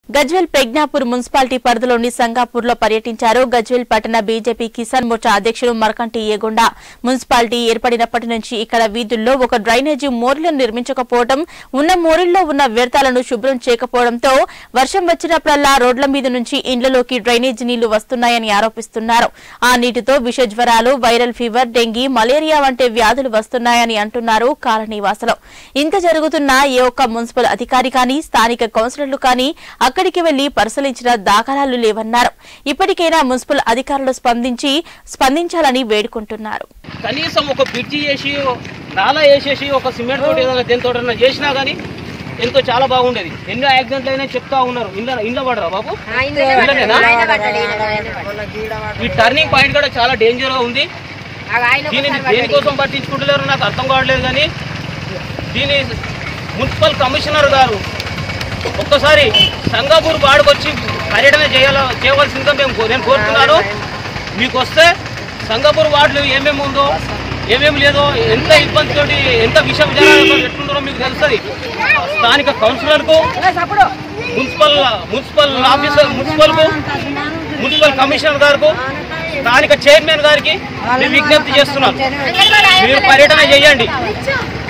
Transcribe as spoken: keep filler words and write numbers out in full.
Gajwel Pegnapur municipality పరిధిలోని సంగాపూర్లో పర్యటించారు. గజ్వేల్ పట్టణ బీజేపీ కిసాన్ మోర్చా అధ్యక్షుడు మరకంటి ఏగొండ. మున్సిపాలిటీ ఏర్పడినప్పటి నుంచి ఇక్కడ వీధుల్లో ఒక డ్రైనేజీ మోరీలను నిర్మించకపోవడం, ఉన్న మోరీల్లో ఉన్న వ్యర్థాలను శుభ్రం చేయకపోవడంతో వర్షం వచ్చినప్పుడల్లా రోడ్ల మీద నుంచి ఇండ్లలోకి డ్రైనేజీ నీళ్లు వస్తున్నాయని ఆరోపిస్తున్నారు. ఆ నీటితో విష జ్వరాలు, వైరల్ ఫీవర్, డెంగీ, మలేరియా వంటి వ్యాధులు వస్తున్నాయని అంటున్నారు కాలనీవాసులు. ఇంత జరుగుతున్నా ఏ ఒక్క మున్సిపల్ అధికారి కానీ, స్థానిక కౌన్సిలర్లు కానీ అక్కడికి వెళ్లి పరిశీలించిన దాఖలాలు లేవన్నారు. ఇప్పటికైనా మున్సిపల్ అధికారులు స్పందించి స్పందించాలని వేడుకుంటున్నారు. కనీసం ఒక బ్రిడ్జి చేసి, నాలా వేసేసి, ఒక సిమెంట్ తోటి ఏదైనా దేనితో చేసినా కానీ ఎంతో చాలా బాగుండేది. ఎన్నో యాక్సిడెంట్లు అయినా చెప్తా ఉన్నారు. ఇండ్ల ఇండ్ల పడరా బాబు? ఈ టర్నింగ్ పాయింట్ కూడా చాలా డేంజర్ గా ఉంది. దీనిని దేనికోసం పట్టించుకుంటలేరు నాకు అర్థం కావట్లేదు. కానీ దీని మున్సిపల్ కమిషనర్ గారు ఒక్కసారి సంగాపూర్ వాడుకొచ్చి పర్యటన చేయాల చేయవలసిందిగా మేము నేను కోరుతున్నాను. మీకు వస్తే సంగాపూర్ వార్డులో ఏమేమి ఉందో, ఏమేమి లేదో, ఎంత ఇబ్బందితో, ఎంత విష విధానాలతో ఎట్లుంటారో మీకు తెలుస్తుంది. స్థానిక కౌన్సిలర్కు, మున్సిపల్ మున్సిపల్ ఆఫీసర్ మున్సిపల్కు, మున్సిపల్ కమిషనర్ గారికి, స్థానిక చైర్మన్ గారికి మేము విజ్ఞప్తి చేస్తున్నాం. మీరు పర్యటన చేయండి.